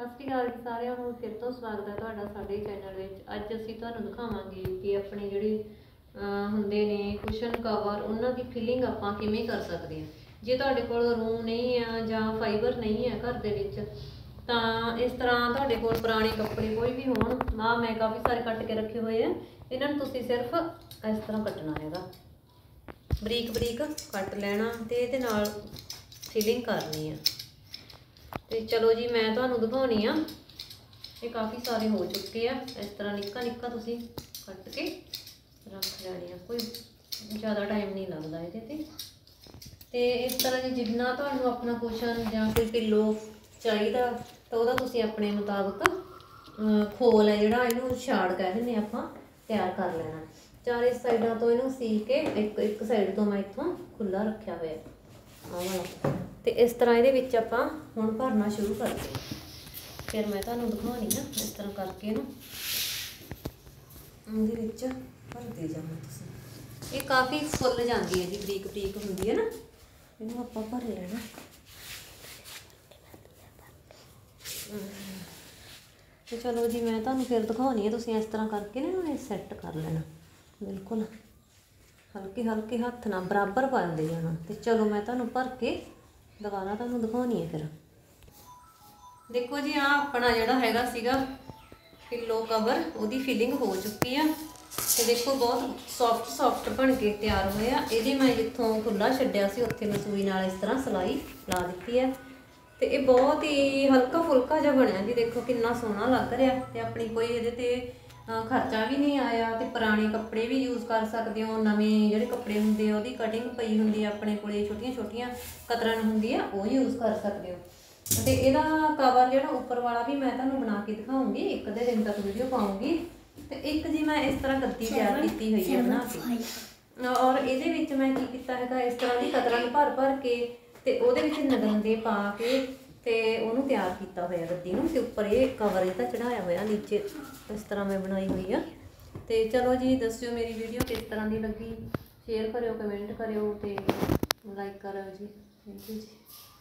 ਸਤਿ ਸ਼੍ਰੀ ਅਕਾਲ ਜੀ ਸਾਰਿਆਂ ਨੂੰ। ਫਿਰ ਤੋਂ ਸਵਾਗਤ ਹੈ ਤੁਹਾਡਾ ਸਾਡੇ ਚੈਨਲ ਵਿੱਚ। ਅੱਜ ਅਸੀਂ ਤੁਹਾਨੂੰ ਦਿਖਾਵਾਂਗੇ ਕਿ ਆਪਣੇ ਜਿਹੜੇ ਹੁੰਦੇ ਨੇ ਕੁਸ਼ਨ ਕਵਰ, ਉਹਨਾਂ ਦੀ ਫਿਲਿੰਗ ਆਪਾਂ ਕਿਵੇਂ ਕਰ ਸਕਦੇ ਹਾਂ। ਜੇ ਤੁਹਾਡੇ ਕੋਲ ਰੂਮ ਨਹੀਂ ਆ ਜਾਂ ਫਾਈਬਰ ਨਹੀਂ ਹੈ ਘਰ ਦੇ ਵਿੱਚ, ਤਾਂ ਇਸ ਤਰ੍ਹਾਂ ਤੁਹਾਡੇ ਕੋਲ ਪੁਰਾਣੇ ਕੱਪੜੇ ਕੋਈ ਵੀ ਹੋਣ, ਮੈਂ ਕਾਫੀ ਸਾਰੇ ਕੱਟ ਕੇ ਰੱਖੇ ਹੋਏ ਆ। ਇਹਨਾਂ ਨੂੰ ਤੁਸੀਂ ਸਿਰਫ ਇਸ ਤਰ੍ਹਾਂ ਕੱਟਣਾ ਹੈਗਾ, ਬਰੀਕ ਬਰੀਕ ਕੱਟ ਲੈਣਾ ਤੇ ਇਹਦੇ ਨਾਲ ਫਿਲਿੰਗ करनी है। तो चलो जी मैं तुहानू दिखाउणी आ। ये काफ़ी सारे हो चुके हैं। इस तरह निक्का निक्का तुसी कट के रख लैणे आ, कोई ज़्यादा टाइम नहीं लगता ये। तो इस तरह जी जिन्ना तुहानू अपना कुशन या कोई पिलो चाहिए तो वह तुसी अपने मुताबिक खोल है जिहड़ा इहनू छाड़ कह दिंदे आपां तैयार कर लेना। चारे साइडों तो इहनू सी के एक साइड तो मैं इत्थों खुला रखा हुआ है। तो इस तरह ये आप हुण भरना शुरू कर दें। फिर मैं तुहानू दिखाउणी आ इस तरह करके ना इहदे भरते जाना। तुसीं ये काफ़ी फुल जाती है जी, बरीक बरीक होंदी है ना, इहनू आपां भर लेना। तो चलो जी मैं तुहानू फिर दिखाउणी आ। तुसीं इस तरह करके ना इन्हूं सैट कर लेना, बिल्कुल हल्के हल्के हत्थ नाल बराबर पाते जाना। तो चलो मैं तुहानू भर के दोबारा तुहानू दिखाउणी है। फिर देखो जी आ अपना जिहड़ा हैगा सीगा पिलो कवर, उहदी फिलिंग हो चुकी है। तो देखो बहुत सॉफ्ट सॉफ्ट बन के तैयार होया। ये मैं जिथों खुला छड्डिया सी उत्थे मैं सूई नाल इस तरह सिलाई ला दी है। तो ये बहुत ही हल्का फुल्का जिहा बनिया जी। देखो कितना सोहना लग रहा। तो अपनी कोई ये खर्चा भी नहीं आया। तो पुराने कपड़े भी यूज़ कर सकते हो, नवे जोड़े कपड़े होंगे वो कटिंग पई होंगी अपने को, छोटिया छोटिया कतरन होंगी है वो यूज़ कर सकते हो। तो यदा कवर जो उपर वाला भी मैं तुहानू बना के दिखाऊँगी, एक दो दिन तक वीडियो पाऊँगी। तो एक जी मैं इस तरह गद्दी तैयार की हुई है बना के, और ये मैं की किया है इस तरह की कतरन भर भर के ते ओहदे विच नगरंदे पा के ते उन्होंने तैयार किया हुआ गद्दी नूं। ते उपर ये कवर इहदा चढ़ाया हुआ नीचे इस तरह मैं बनाई हुई है। तो चलो जी दस्सिओ मेरी वीडियो किस तरह की लगी, शेयर करियो, कमेंट करियो, तो लाइक करो जी। Thank you ji.